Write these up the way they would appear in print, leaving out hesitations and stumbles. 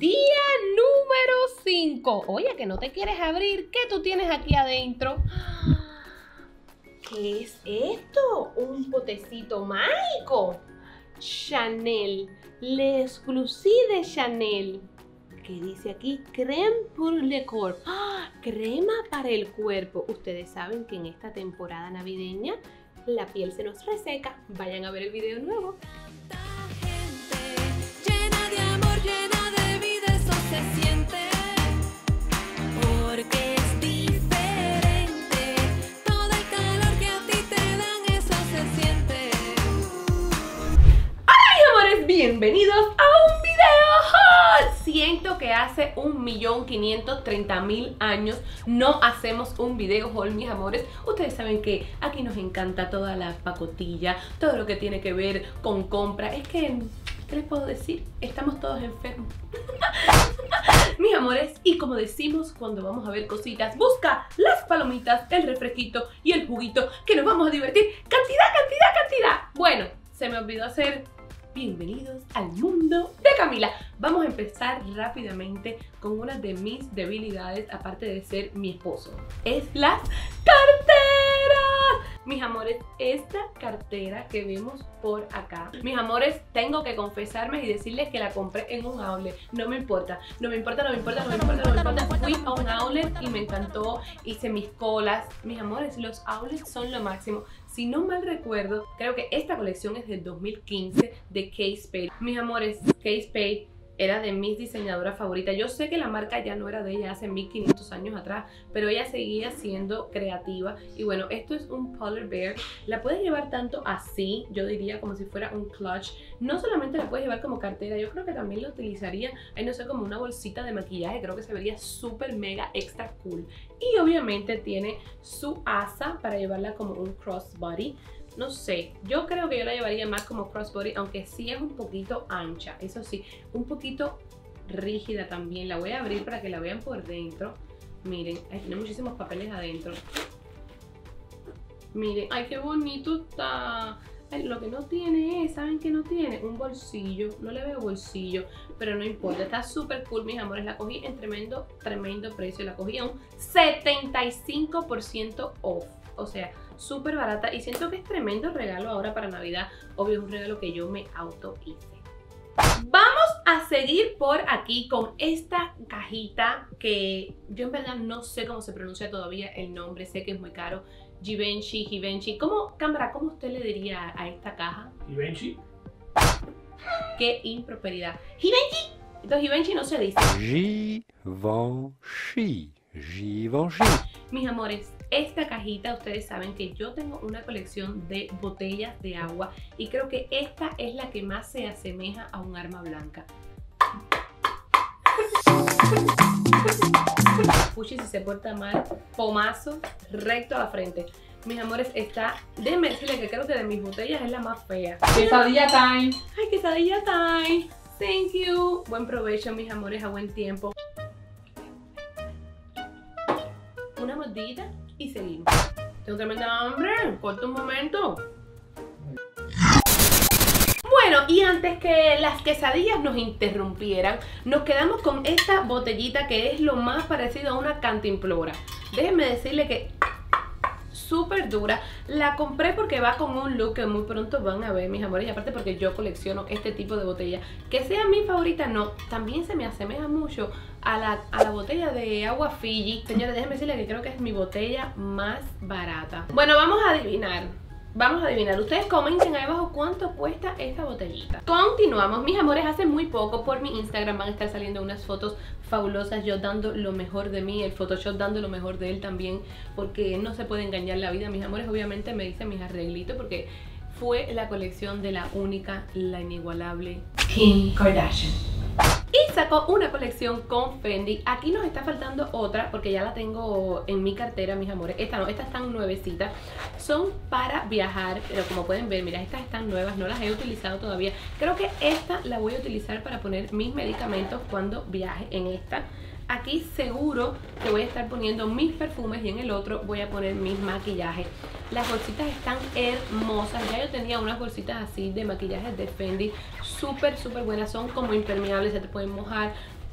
Día número 5. Oye, que no te quieres abrir. ¿Qué tú tienes aquí adentro? ¿Qué es esto? Un potecito mágico. Chanel, l'exclusive de Chanel. ¿Qué dice aquí? Crème pour le corps. Crema para el cuerpo. Ustedes saben que en esta temporada navideña la piel se nos reseca. Vayan a ver el video nuevo. Porque es diferente, todo el calor que a ti te dan, eso se siente. ¡Hola mis amores! Bienvenidos a un video haul. Siento que hace 1.530.000 años no hacemos un video haul, mis amores. Ustedes saben que aquí nos encanta toda la pacotilla, todo lo que tiene que ver con compra. Es que, ¿qué les puedo decir? Estamos todos enfermos. Mis amores, y como decimos cuando vamos a ver cositas, busca las palomitas, el refresquito y el juguito, que nos vamos a divertir. ¡Cantidad, cantidad, cantidad! Bueno, se me olvidó hacer bienvenidos al mundo de Camila. Vamos a empezar rápidamente con una de mis debilidades, aparte de ser mi esposo. Es las carteras. Mis amores, esta cartera que vemos por acá, mis amores, tengo que confesarme y decirles que la compré en un outlet. No me importa, no me importa, no me importa, no me importa, no me importa. Fui a un outlet y me encantó, hice mis colas. Mis amores, los outlets son lo máximo. Si no mal recuerdo, creo que esta colección es del 2015 de Kate Spade. Mis amores, Kate Spade era de mis diseñadoras favoritas. Yo sé que la marca ya no era de ella hace 1500 años atrás, pero ella seguía siendo creativa. Y bueno, esto es un polar bear. La puedes llevar tanto así, yo diría como si fuera un clutch. No solamente la puedes llevar como cartera, yo creo que también la utilizaría, no sé, como una bolsita de maquillaje. Creo que se vería súper mega extra cool. Y obviamente tiene su asa para llevarla como un crossbody. No sé, yo creo que yo la llevaría más como crossbody, aunque sí es un poquito ancha, eso sí, un poquito rígida también. La voy a abrir para que la vean por dentro. Miren, tiene muchísimos papeles adentro. Miren, ay, qué bonito está. Ay, lo que no tiene es, ¿saben qué no tiene? Un bolsillo, no le veo bolsillo, pero no importa, está súper cool, mis amores. La cogí en tremendo precio, la cogí a un 75% off, o sea, súper barata, y siento que es tremendo regalo ahora para Navidad. Obvio, es un regalo que yo me auto hice. Vamos a seguir por aquí con esta cajita que yo en verdad no sé cómo se pronuncia todavía el nombre, sé que es muy caro. Givenchy. ¿Cómo, cámara, cómo usted le diría a esta caja? Givenchy. Qué impropiedad. Givenchy. Entonces Givenchy no se dice. Givenchy. Mis amores, esta cajita, ustedes saben que yo tengo una colección de botellas de agua y creo que esta es la que más se asemeja a un arma blanca. Puchi, si se porta mal, pomazo recto a la frente. Mis amores, está, déjenme decirles que creo que de mis botellas es la más fea. Quesadilla time. Ay, quesadilla time. Thank you. Buen provecho, mis amores, a buen tiempo. Una mordidita y seguimos. Tengo tremenda hambre. Corta un momento. Bueno, y antes que las quesadillas nos interrumpieran, nos quedamos con esta botellita que es lo más parecido a una cantimplora. Déjenme decirle que súper dura. La compré porque va con un look que muy pronto van a ver, mis amores, y aparte porque yo colecciono este tipo de botella. Que sea mi favorita, no, también se me asemeja mucho a la botella de agua Fiji. Señores, déjenme decirles que creo que es mi botella más barata. Bueno, vamos a adivinar. Ustedes comenten ahí abajo cuánto cuesta esta botellita. Continuamos, mis amores. Hace muy poco por mi Instagram van a estar saliendo unas fotos fabulosas, yo dando lo mejor de mí, el Photoshop dando lo mejor de él también, porque no se puede engañar la vida, mis amores. Obviamente me hice mis arreglitos porque fue la colección de la única, la inigualable Kim Kardashian. Y sacó una colección con Fendi. Aquí nos está faltando otra porque ya la tengo en mi cartera, mis amores. Esta no, estas están nuevecitas. Son para viajar, pero como pueden ver, mira, estas están nuevas, no las he utilizado todavía. Creo que esta la voy a utilizar para poner mis medicamentos cuando viaje en esta. Aquí seguro que voy a estar poniendo mis perfumes y en el otro voy a poner mis maquillajes. Las bolsitas están hermosas. Ya yo tenía unas bolsitas así de maquillajes de Fendi súper buenas. Son como impermeables, se te pueden mojar.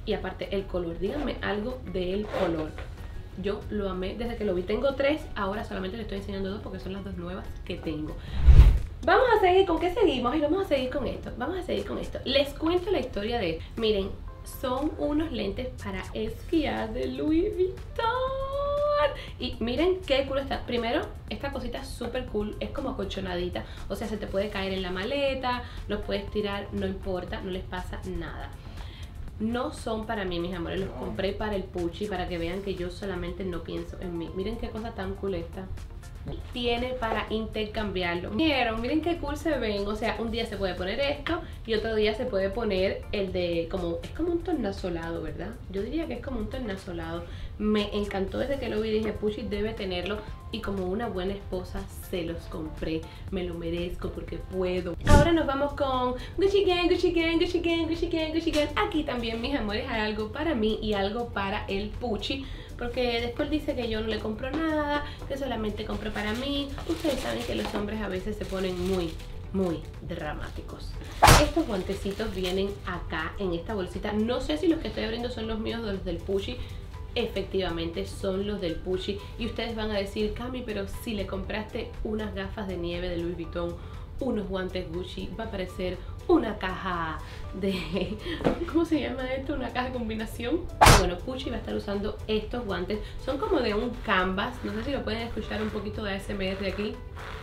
Y aparte el color, díganme algo del color. Yo lo amé desde que lo vi. Tengo 3, ahora solamente les estoy enseñando 2 porque son las 2 nuevas que tengo. Vamos a seguir, ¿con qué seguimos? Y vamos a seguir con esto, vamos a seguir con esto. Les cuento la historia de, miren, son unos lentes para esquiar de Louis Vuitton. Y miren qué cool está. Primero, esta cosita es súper cool, es como acolchonadita. O sea, se te puede caer en la maleta, los puedes tirar, no importa, no les pasa nada. No son para mí, mis amores, los compré para el Pucci, para que vean que yo solamente no pienso en mí. Miren qué cosa tan cool esta. Tiene para intercambiarlo. Miren qué cool se ven. O sea, un día se puede poner esto y otro día se puede poner el de como, es como un tornasolado, ¿verdad? Yo diría que es como un tornasolado. Me encantó desde que lo vi, dije Pucci debe tenerlo. Y como una buena esposa se los compré. Me lo merezco porque puedo. Ahora nos vamos con Gucci Gang, Gucci Gang, Gucci Gang, Gucci Gang, Gucci Gang. Aquí también, mis amores, hay algo para mí y algo para el Pucci, porque después dice que yo no le compro nada, que solamente compro para mí. Ustedes saben que los hombres a veces se ponen muy dramáticos. Estos guantecitos vienen acá en esta bolsita. No sé si los que estoy abriendo son los míos o los del Pucci. Efectivamente son los del Pucci. Y ustedes van a decir, Cami, pero si le compraste unas gafas de nieve de Louis Vuitton, unos guantes Gucci, va a parecer una caja de... ¿cómo se llama esto? Una caja de combinación. Bueno, Pucci va a estar usando estos guantes. Son como de un canvas. No sé si lo pueden escuchar un poquito de ASMR de aquí.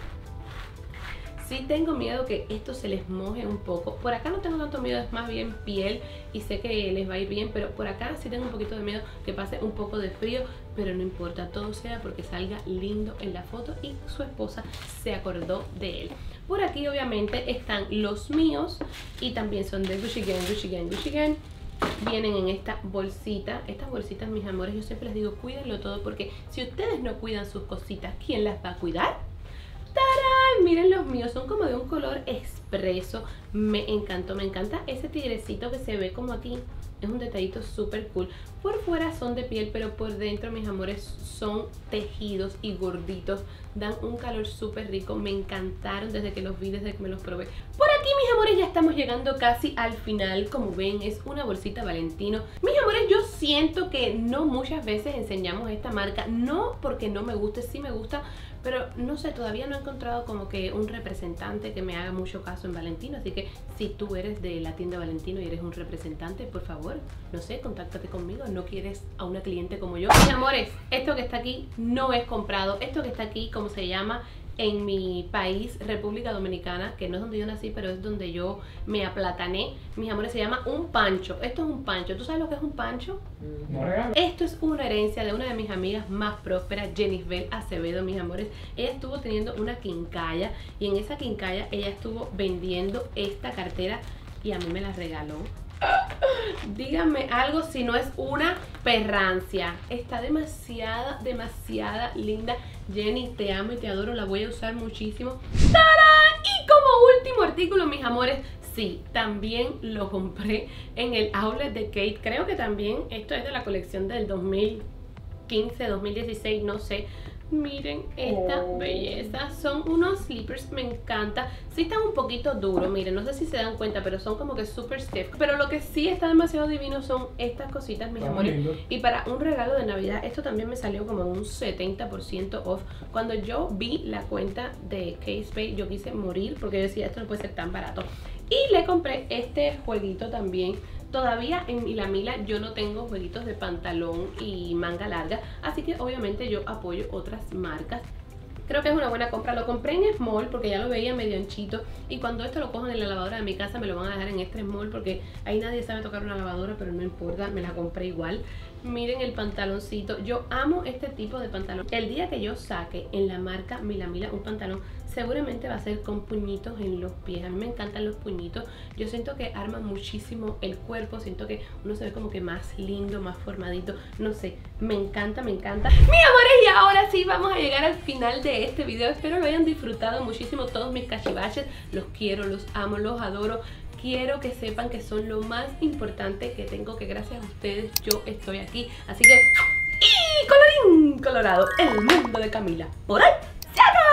Sí tengo miedo que esto se les moje un poco. Por acá no tengo tanto miedo, es más bien piel y sé que les va a ir bien, pero por acá sí tengo un poquito de miedo que pase un poco de frío, pero no importa, todo sea porque salga lindo en la foto y su esposa se acordó de él. Por aquí obviamente están los míos y también son de Gucci Gang, Gucci Gang, Gucci Gang. Vienen en esta bolsita. Estas bolsitas, mis amores, yo siempre les digo, cuídenlo todo porque si ustedes no cuidan sus cositas, ¿quién las va a cuidar? ¡Tarán! Miren los míos, son como de un color expreso. Me encantó, me encanta ese tigrecito que se ve como aquí. Es un detallito súper cool. Por fuera son de piel, pero por dentro, mis amores, son tejidos y gorditos. Dan un calor súper rico. Me encantaron desde que los vi, desde que me los probé. Por aquí, mis amores, ya estamos llegando casi al final. Como ven, es una bolsita Valentino. Mis amores, yo siento que no muchas veces enseñamos esta marca. No porque no me guste, sí me gusta, pero no sé, todavía no he encontrado como que un representante que me haga mucho caso en Valentino. Así que si tú eres de la tienda Valentino y eres un representante, por favor, no sé, contáctate conmigo. No quieres a una cliente como yo. Mis amores, esto que está aquí no es comprado. Esto que está aquí, como se llama en mi país, República Dominicana, que no es donde yo nací, pero es donde yo me aplatané, mis amores, se llama un pancho. Esto es un pancho. ¿Tú sabes lo que es un pancho? Esto es una herencia de una de mis amigas más prósperas, Jenisbel Acevedo, mis amores. Ella estuvo teniendo una quincalla y en esa quincalla ella estuvo vendiendo esta cartera y a mí me la regaló. Díganme algo si no es una perrancia. Está demasiada linda. Jenny, te amo y te adoro, la voy a usar muchísimo. ¡Tarán! Y como último artículo, mis amores, sí, también lo compré en el outlet de Kate. Creo que también esto es de la colección del 2015, 2016, no sé. Miren esta belleza, son unos slippers, me encanta. Sí están un poquito duros, miren, no sé si se dan cuenta, pero son como que super stiff. Pero lo que sí está demasiado divino son estas cositas, mis amores. Y para un regalo de Navidad, esto también me salió como un 70% off. Cuando yo vi la cuenta de Kate Spade, yo quise morir porque yo decía, esto no puede ser tan barato. Y le compré este jueguito también. Todavía en Mila Mila yo no tengo jueguitos de pantalón y manga larga, así que obviamente yo apoyo otras marcas. Creo que es una buena compra. Lo compré en Small porque ya lo veía medio anchito. Y cuando esto lo cojan en la lavadora de mi casa me lo van a dejar en Extra Small porque ahí nadie sabe tocar una lavadora, pero no importa, me la compré igual. Miren el pantaloncito. Yo amo este tipo de pantalón. El día que yo saque en la marca Mila Mila un pantalón, seguramente va a ser con puñitos en los pies. A mí me encantan los puñitos. Yo siento que arman muchísimo el cuerpo. Siento que uno se ve como que más lindo, más formadito. No sé, me encanta, me encanta. Mis amores, y ahora sí vamos a llegar al final de este video. Espero lo hayan disfrutado muchísimo todos mis cachivaches. Los quiero, los amo, los adoro. Quiero que sepan que son lo más importante que tengo, que gracias a ustedes yo estoy aquí. Así que, ¡y colorín colorado! El mundo de Camila por ahí se acabó.